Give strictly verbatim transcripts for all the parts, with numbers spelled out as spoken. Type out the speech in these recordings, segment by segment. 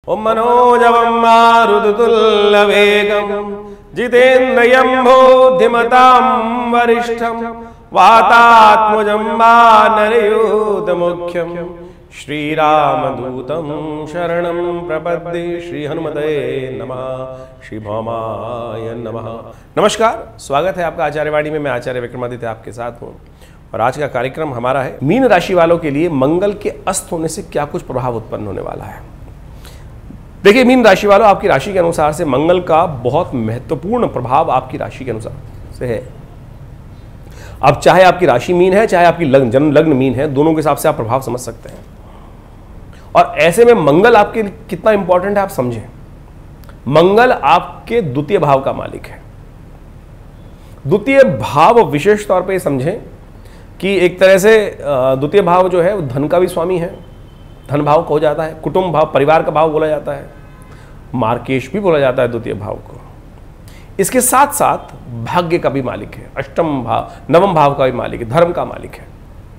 ओम मनोजवं मारुततुल्यवेगं जितेन्द्रियं बुद्धिमतां वरिष्ठं वातात्मजं वानरयूथमुख्यं श्रीरामदूतं शरणं प्रपद्ये। श्री हनुमते नमः, श्री भौमाय नमः। नमस्कार, स्वागत है आपका आचार्यवाणी में। मैं आचार्य विक्रमादित्य आपके साथ हूँ और आज का कार्यक्रम हमारा है मीन राशि वालों के लिए मंगल के अस्त होने से क्या कुछ प्रभाव उत्पन्न होने वाला है। देखिए मीन राशि वालों, आपकी राशि के अनुसार से मंगल का बहुत महत्वपूर्ण प्रभाव आपकी राशि के अनुसार से है। अब चाहे आपकी राशि मीन है, चाहे आपकी लग्न जन्म लग्न मीन है, दोनों के हिसाब से आप प्रभाव समझ सकते हैं। और ऐसे में मंगल आपके लिए कितना इंपॉर्टेंट है आप समझें। मंगल आपके द्वितीय भाव का मालिक है। द्वितीय भाव विशेष तौर पे समझें कि एक तरह से द्वितीय भाव जो है वो धन का भी स्वामी है, धन भाव को हो जाता है, कुटुंब भाव परिवार का भाव बोला जाता है, मार्केश भी बोला जाता है द्वितीय भाव को। इसके साथ साथ भाग्य का भी मालिक है, अष्टम भाव नवम भाव का भी मालिक है, धर्म का मालिक है।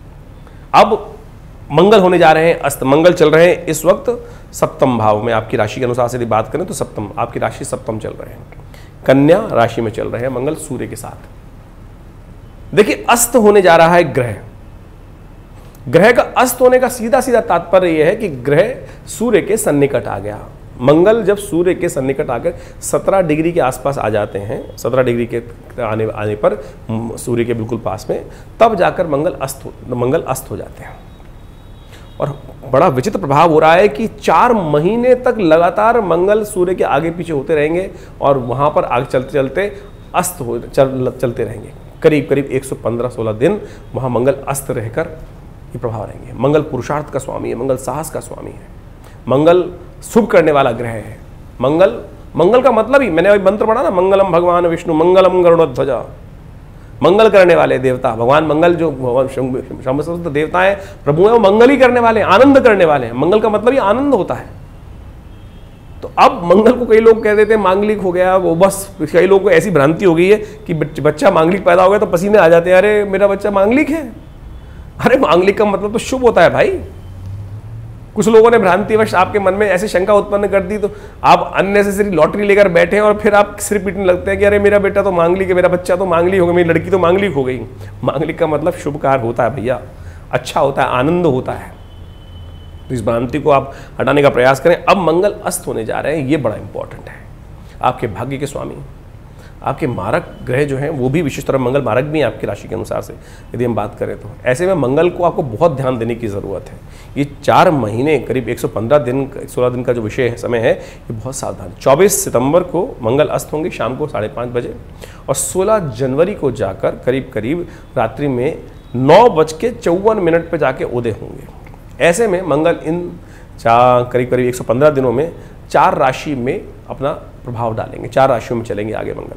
अब मंगल होने जा रहे हैं अस्त, मंगल चल रहे हैं इस वक्त सप्तम भाव में। आपकी राशि के अनुसार से यदि बात करें तो सप्तम, आपकी राशि सप्तम चल रहे हैं, कन्या राशि में चल रहे हैं मंगल सूर्य के साथ। देखिए अस्त होने जा रहा है ग्रह। ग्रह का अस्त होने का सीधा सीधा तात्पर्य यह है कि ग्रह सूर्य के सन्निकट आ गया। मंगल जब सूर्य के सन्निकट आकर सत्रह डिग्री के आसपास आ जाते हैं, सत्रह डिग्री के आने आने पर सूर्य के बिल्कुल पास में, तब जाकर मंगल अस्त मंगल अस्त हो जाते हैं। और बड़ा विचित्र प्रभाव हो रहा है कि चार महीने तक लगातार मंगल सूर्य के आगे पीछे होते रहेंगे और वहां पर आगे चलते चलते अस्त हो चल, चलते रहेंगे। करीब करीब एक सौ पंद्रह सोलह दिन वहां मंगल अस्त रहकर ये प्रभाव रहेंगे। मंगल पुरुषार्थ का स्वामी है, मंगल साहस का स्वामी है, मंगल शुभ करने वाला ग्रह है। मंगल मंगल का मतलब ही मैंने अभी मंत्र पढ़ा ना, मंगलम भगवान विष्णु मंगलम गरुड़ध्वजा, मंगल करने वाले देवता भगवान मंगल जो समस्त देवता है प्रभु है, वो मंगल ही करने वाले, आनंद करने वाले हैं। मंगल का मतलब ही आनंद होता है। तो अब मंगल को कई लोग कह देते हैं मांगलिक हो गया वो, बस कई लोगों को ऐसी भ्रांति हो गई है कि बच्चा मांगलिक पैदा हो गया तो पसीने आ जाते हैं, अरे मेरा बच्चा मांगलिक है। अरे मांगलिक का मतलब तो शुभ होता है भाई। कुछ लोगों ने भ्रांतिवश आपके मन में ऐसी शंका उत्पन्न कर दी तो आप अननेसेसरी लॉटरी लेकर बैठे हैं और फिर आप सिर पीटने लगते हैं कि अरे मेरा बेटा तो मांगलिक है, मेरा बच्चा तो मांगलिक हो गया, मेरी लड़की तो मांगलिक हो गई। मांगलिक का मतलब शुभ कार्य होता है भैया, अच्छा होता है, आनंद होता है। तो इस भ्रांति को आप हटाने का प्रयास करें। अब मंगल अस्त होने जा रहे हैं, ये बड़ा इंपॉर्टेंट है। आपके भाग्य के स्वामी, आपके मारक ग्रह जो हैं वो भी विशेष तरह मंगल मारक भी हैं आपकी राशि के अनुसार से यदि हम बात करें तो। ऐसे में मंगल को आपको बहुत ध्यान देने की ज़रूरत है। ये चार महीने करीब एक सौ पंद्रह दिन सोलह दिन का जो विषय है समय है, ये बहुत सावधान। चौबीस सितंबर को मंगल अस्त होंगे शाम को साढ़े पाँच बजे और सोलह जनवरी को जाकर करीब करीब रात्रि में नौ बज के चौवन मिनट पर जाके उदय होंगे। ऐसे में मंगल इन चार करीब करीब एक सौ पंद्रह दिनों में चार राशि में अपना प्रभाव डालेंगे, चार राशियों में चलेंगे आगे मंगल।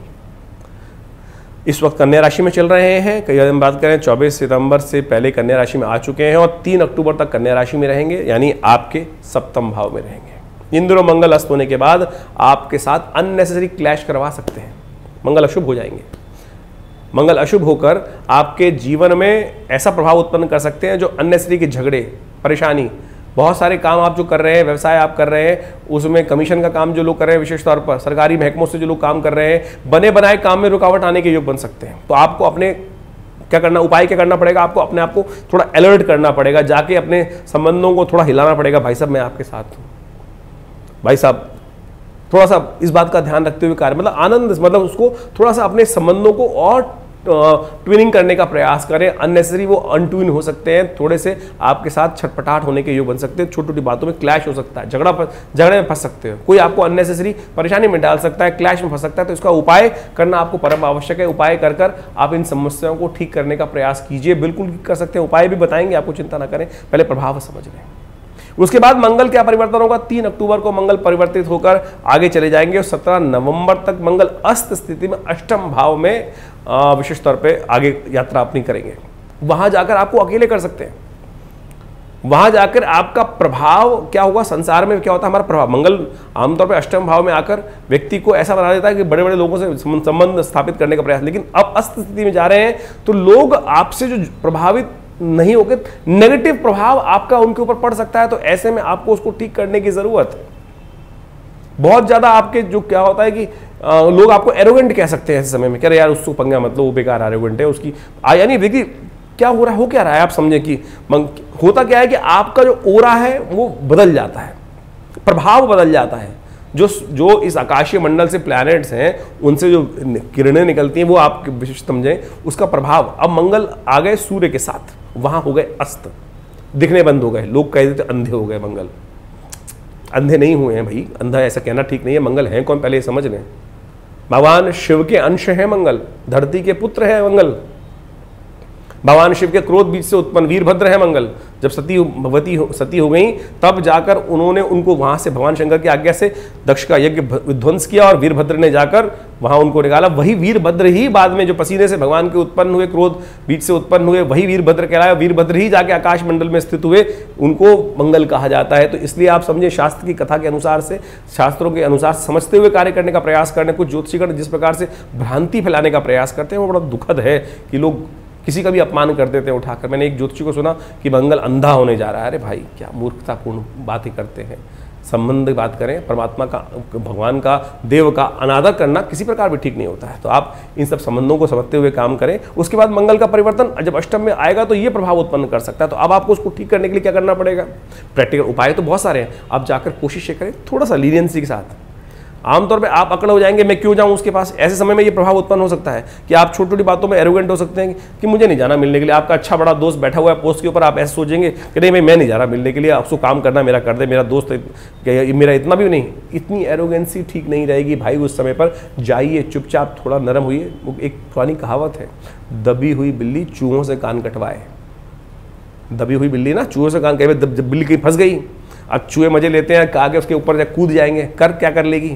इस वक्त कन्या राशि में चल रहे हैं। कई हम बात करें चौबीस सितंबर से पहले कन्या राशि में आ चुके हैं और तीन अक्टूबर तक कन्या राशि में रहेंगे, यानी आपके सप्तम भाव में रहेंगे। इन दिनों मंगल अस्त होने के बाद आपके साथ अननेसेसरी क्लैश करवा सकते हैं। मंगल अशुभ हो जाएंगे। मंगल अशुभ होकर आपके जीवन में ऐसा प्रभाव उत्पन्न कर सकते हैं जो अननेसेसरी के झगड़े, परेशानी, बहुत सारे काम आप जो कर रहे हैं, व्यवसाय आप कर रहे हैं, उसमें कमीशन का काम जो लोग कर रहे हैं, विशेष तौर पर सरकारी महकमों से जो लोग काम कर रहे हैं, बने बनाए काम में रुकावट आने के योग बन सकते हैं। तो आपको अपने क्या करना, उपाय क्या करना पड़ेगा, आपको अपने आप को थोड़ा अलर्ट करना पड़ेगा, जाके अपने संबंधों को थोड़ा हिलाना पड़ेगा। भाई साहब मैं आपके साथ हूँ, भाई साहब थोड़ा सा इस बात का ध्यान रखते हुए कार्य, मतलब आनंद, मतलब उसको थोड़ा सा अपने संबंधों को और ट्विनिंग करने का प्रयास करें। अननेसेसरी वो अनट्विन हो सकते हैं, थोड़े से आपके साथ छटपटाहट होने के योग बन सकते हैं, छोटी छोटी बातों में क्लैश हो सकता है, झगड़ा झगड़े में फंस सकते हो, कोई आपको अननेसेसरी परेशानी में डाल सकता है, क्लैश में फंस सकता है। तो इसका उपाय करना आपको परम आवश्यक है। उपाय कर कर आप इन समस्याओं को ठीक करने का प्रयास कीजिए, बिल्कुल कर सकते हैं। उपाय भी बताएंगे आपको, चिंता ना करें, पहले प्रभाव समझ लें। उसके बाद मंगल क्या परिवर्तन होगा, तीन अक्टूबर को मंगल परिवर्तित होकर आगे चले जाएंगे और सत्रह नवंबर तक मंगल अस्त स्थिति में अष्टम भाव में विशेष तौर पे आगे यात्रा अपनी करेंगे। वहां जाकर आपको अकेले कर सकते हैं। वहां जाकर आपका प्रभाव क्या होगा, संसार में क्या होता है हमारा प्रभाव। मंगल आमतौर पे अष्टम भाव में आकर व्यक्ति को ऐसा बना देता है कि बड़े बड़े लोगों से संबंध स्थापित करने का प्रयास, लेकिन अब अस्त स्थिति में जा रहे हैं तो लोग आपसे जो प्रभावित नहीं होकर नेगेटिव प्रभाव आपका उनके ऊपर पड़ सकता है। तो ऐसे में आपको उसको ठीक करने की जरूरत है। बहुत ज़्यादा आपके जो क्या होता है कि आ, लोग आपको एरोगेंट कह सकते हैं ऐसे समय में, कह रहे यार उसको पंगा मतलब वो बेकार एरोगेंट है उसकी आ, यानी देखिए क्या हो रहा है, हो क्या रहा है आप समझे कि होता क्या है कि आपका जो ओरा है वो बदल जाता है, प्रभाव बदल जाता है। जो जो इस आकाशीय मंडल से प्लैनेट्स हैं उनसे जो किरणें निकलती हैं वो आप विशिष्ट समझें, उसका प्रभाव। अब मंगल आ गए सूर्य के साथ, वहां हो गए अस्त, दिखने बंद हो गए, लोग कह देते अंधे हो गए। मंगल अंधे नहीं हुए हैं भाई, अंधा ऐसा कहना ठीक नहीं है। मंगल है कौन पहले समझ लें, भगवान शिव के अंश है मंगल, धरती के पुत्र है मंगल, भगवान शिव के क्रोध बीज से उत्पन्न वीरभद्र है मंगल। जब सती भगवती हो, सती हो गई तब जाकर उन्होंने उनको वहां से भगवान शंकर की आज्ञा से दक्ष का यज्ञ विध्वंस किया और वीरभद्र ने जाकर वहां उनको निकाला। वही वीरभद्र ही बाद में जो पसीने से भगवान के उत्पन्न हुए, क्रोध बीज से उत्पन्न हुए, वही वीरभद्र कहलाया। वीरभद्र ही जाके आकाश मंडल में स्थित हुए, उनको मंगल कहा जाता है। तो इसलिए आप समझे शास्त्र की कथा के अनुसार से, शास्त्रों के अनुसार समझते हुए कार्य करने का प्रयास करने। कुछ ज्योतिषीगण जिस प्रकार से भ्रांति फैलाने का प्रयास करते हैं वो बड़ा दुखद है कि लोग किसी का भी अपमान कर देते हैं उठाकर। मैंने एक ज्योतिषी को सुना कि मंगल अंधा होने जा रहा है। अरे भाई क्या मूर्खतापूर्ण बात ही करते हैं। संबंध की बात करें, परमात्मा का, भगवान का, देव का अनादर करना किसी प्रकार भी ठीक नहीं होता है। तो आप इन सब संबंधों को समझते हुए काम करें। उसके बाद मंगल का परिवर्तन जब अष्टम में आएगा तो ये प्रभाव उत्पन्न कर सकता है। तो अब आपको उसको ठीक करने के लिए क्या करना पड़ेगा? प्रैक्टिकल उपाय तो बहुत सारे हैं, आप जाकर कोशिश करें थोड़ा सा लीनियंसी के साथ। आमतौर पे आप अकड़ हो जाएंगे, मैं क्यों जाऊं उसके पास। ऐसे समय में ये प्रभाव उत्पन्न हो सकता है कि आप छोटी छोटी बातों में एरोगेंट हो सकते हैं कि मुझे नहीं जाना मिलने के लिए। आपका अच्छा बड़ा दोस्त बैठा हुआ है पोस्ट के ऊपर, आप ऐसे सोचेंगे कि नहीं भाई मैं नहीं जा रहा मिलने के लिए, आपको काम करना मेरा कर दे, मेरा दोस्त मेरा इतना भी नहीं। इतनी एरोगेंसी ठीक नहीं रहेगी भाई। उस समय पर जाइए, चुपचाप थोड़ा नरम हुई। एक पुरानी कहावत है, दबी हुई बिल्ली चूहों से कान कटवाए। दबी हुई बिल्ली ना चूहों से कान कहे, जब बिल्ली कहीं फंस गई, अब चूहे मजे लेते हैं, आगे उसके ऊपर कूद जाएंगे, कर क्या कर लेगी।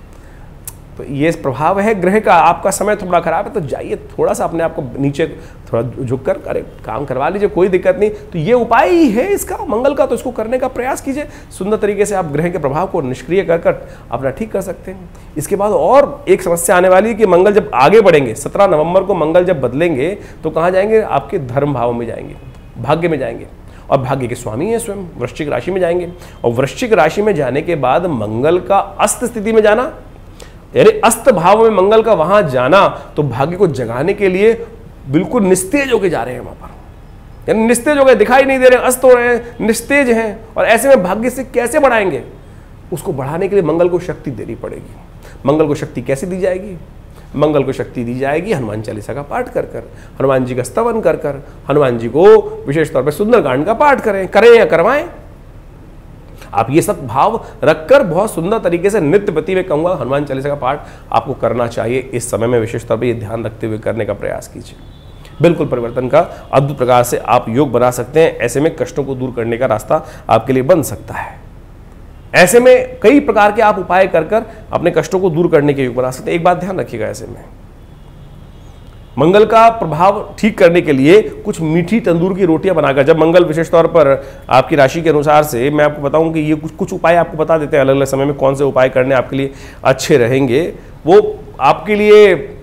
तो ये प्रभाव है ग्रह का। आपका समय थोड़ा खराब है तो जाइए थोड़ा सा अपने आप को नीचे थोड़ा झुक कर अरे काम करवा लीजिए, कोई दिक्कत नहीं। तो ये उपाय ही है इसका मंगल का, तो इसको करने का प्रयास कीजिए। सुंदर तरीके से आप ग्रह के प्रभाव को निष्क्रिय कर कर अपना ठीक कर सकते हैं। इसके बाद और एक समस्या आने वाली है कि मंगल जब आगे बढ़ेंगे, सत्रह नवंबर को मंगल जब बदलेंगे तो कहाँ जाएंगे? आपके धर्म भाव में जाएंगे, भाग्य में जाएंगे। और भाग्य के स्वामी है स्वयं, वृश्चिक राशि में जाएंगे। और वृश्चिक राशि में जाने के बाद मंगल का अस्त स्थिति में जाना, यानी अस्त भाव में मंगल का वहां जाना, तो भाग्य को जगाने के लिए बिल्कुल निस्तेज होके जा रहे हैं वहां पर। यानी निस्तेज हो गए, दिखाई नहीं दे रहे, अस्त हो रहे हैं, निस्तेज हैं। और ऐसे में भाग्य से कैसे बढ़ाएंगे? उसको बढ़ाने के लिए मंगल को शक्ति देनी पड़ेगी। मंगल को शक्ति कैसे दी जाएगी? मंगल को शक्ति दी जाएगी हनुमान चालीसा का पाठ कर कर, हनुमान जी का स्तवन कर कर, हनुमान जी को विशेष तौर पर सुंदरकांड का पाठ करें करें या करवाएं। आप ये सब भाव रखकर बहुत सुंदर तरीके से नित्य प्रति में कहूँगा हनुमान चालीसा का पाठ आपको करना चाहिए। इस समय में विशेष तौर पर ये ध्यान रखते हुए करने का प्रयास कीजिए। बिल्कुल परिवर्तन का अद्भुत प्रकार से आप योग बना सकते हैं। ऐसे में कष्टों को दूर करने का रास्ता आपके लिए बन सकता है। ऐसे में कई प्रकार के आप उपाय कर कर अपने कष्टों को दूर करने के योग बना सकते हैं। एक बात ध्यान रखिएगा, ऐसे में मंगल का प्रभाव ठीक करने के लिए कुछ मीठी तंदूर की रोटियां बनाकर, जब मंगल विशेष तौर पर आपकी राशि के अनुसार से मैं आपको बताऊं कि ये कुछ कुछ उपाय आपको बता देते हैं अलग अलग समय में कौन से उपाय करने आपके लिए अच्छे रहेंगे। वो आपके लिए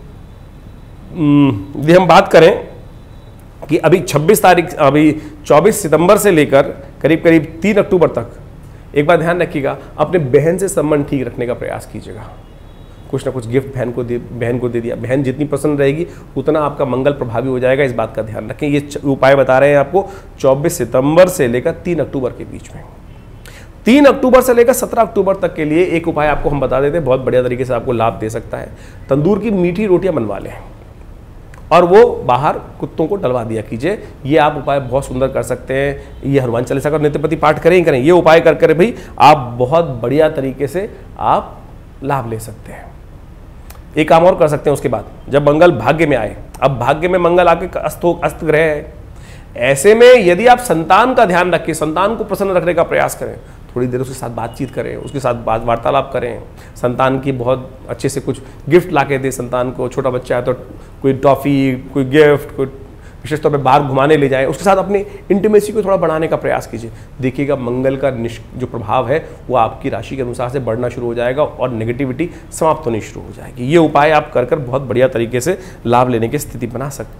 यदि हम बात करें कि अभी छब्बीस तारीख अभी चौबीस सितंबर से लेकर करीब करीब तीन अक्टूबर तक, एक बार ध्यान रखिएगा, अपने बहन से संबंध ठीक रखने का प्रयास कीजिएगा। कुछ ना कुछ गिफ्ट बहन को दे बहन को दे दिया। बहन जितनी प्रसन्न रहेगी उतना आपका मंगल प्रभावी हो जाएगा। इस बात का ध्यान रखें। ये उपाय बता रहे हैं आपको चौबीस सितंबर से लेकर तीन अक्टूबर के बीच में। तीन अक्टूबर से लेकर सत्रह अक्टूबर तक के लिए एक उपाय आपको हम बता देते हैं, बहुत बढ़िया तरीके से आपको लाभ दे सकता है। तंदूर की मीठी रोटियां बनवा लें और वो बाहर कुत्तों को डलवा दिया कीजिए। ये आप उपाय बहुत सुंदर कर सकते हैं। ये हनुमान चालीसा का नित्य प्रति पाठ करें ही करें। ये उपाय कर कर भाई आप बहुत बढ़िया तरीके से आप लाभ ले सकते हैं। एक काम और कर सकते हैं उसके बाद, जब मंगल भाग्य में आए, अब भाग्य में मंगल आके अस्त हो अस्त ग्रह है, ऐसे में यदि आप संतान का ध्यान रखें, संतान को प्रसन्न रखने का प्रयास करें, थोड़ी देर उसके साथ बातचीत करें, उसके साथ बात वार्तालाप करें, संतान की बहुत अच्छे से कुछ गिफ्ट ला के दें संतान को। छोटा बच्चा है तो कोई टॉफ़ी, कोई गिफ्ट, कोई विशेष तौर पे बाहर घुमाने ले जाएं, उसके साथ अपनी इंटीमेसी को थोड़ा बढ़ाने का प्रयास कीजिए। देखिएगा मंगल का जो प्रभाव है वो आपकी राशि के अनुसार से बढ़ना शुरू हो जाएगा और नेगेटिविटी समाप्त होनी शुरू हो जाएगी। ये उपाय आप कर कर बहुत बढ़िया तरीके से लाभ लेने की स्थिति बना सकते हैं।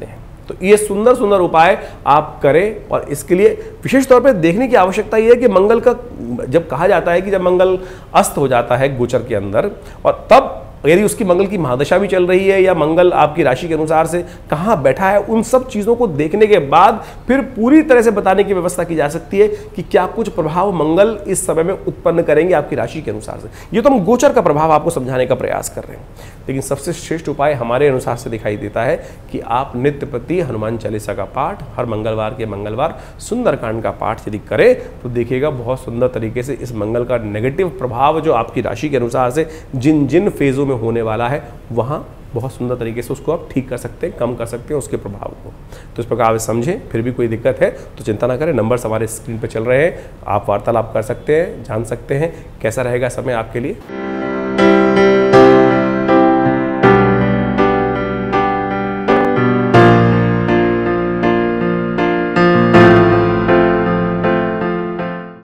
तो ये सुंदर सुंदर उपाय आप करें। और इसके लिए विशेष तौर पर देखने की आवश्यकता ये है कि मंगल का, जब कहा जाता है कि जब मंगल अस्त हो जाता है गोचर के अंदर, और तब यदि उसकी मंगल की महादशा भी चल रही है या मंगल आपकी राशि के अनुसार से कहाँ बैठा है, उन सब चीज़ों को देखने के बाद फिर पूरी तरह से बताने की व्यवस्था की जा सकती है कि क्या कुछ प्रभाव मंगल इस समय में उत्पन्न करेंगे आपकी राशि के अनुसार से। ये तो हम गोचर का प्रभाव आपको समझाने का प्रयास कर रहे हैं, लेकिन सबसे श्रेष्ठ उपाय हमारे अनुसार से दिखाई देता है कि आप नित्य प्रति हनुमान चालीसा का पाठ हर मंगलवार के मंगलवार सुंदरकांड का पाठ यदि करें तो देखिएगा बहुत सुंदर तरीके से इस मंगल का नेगेटिव प्रभाव जो आपकी राशि के अनुसार से जिन जिन फेजों में होने वाला है वहाँ बहुत सुंदर तरीके से उसको आप ठीक कर सकते हैं, कम कर सकते हैं उसके प्रभाव को। तो इस प्रकार आप समझें, फिर भी कोई दिक्कत है तो चिंता ना करें, नंबर्स हमारे स्क्रीन पर चल रहे हैं, आप वार्तालाप कर सकते हैं, जान सकते हैं कैसा रहेगा समय आपके लिए।